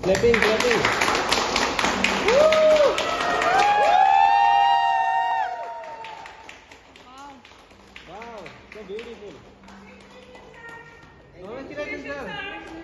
Clapping, clapping. Wow, so beautiful. Mama, sila dun ka.